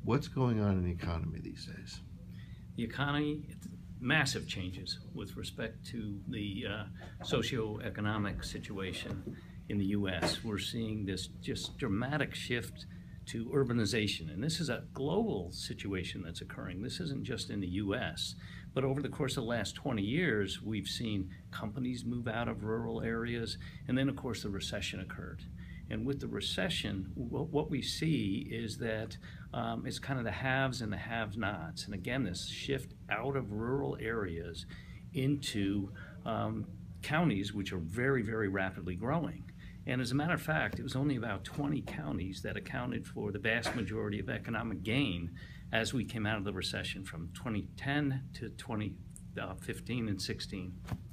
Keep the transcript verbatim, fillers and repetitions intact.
What's going on in the economy these days? The economy, massive changes with respect to the uh, socioeconomic situation in the U S. We're seeing this just dramatic shift to urbanization, and this is a global situation that's occurring. This isn't just in the U S, but over the course of the last twenty years, we've seen companies move out of rural areas, and then of course the recession occurred. And with the recession, what we see is that um, it's kind of the haves and the have-nots. And again, this shift out of rural areas into um, counties which are very, very rapidly growing. And as a matter of fact, it was only about twenty counties that accounted for the vast majority of economic gain as we came out of the recession from twenty ten to twenty fifteen and sixteen.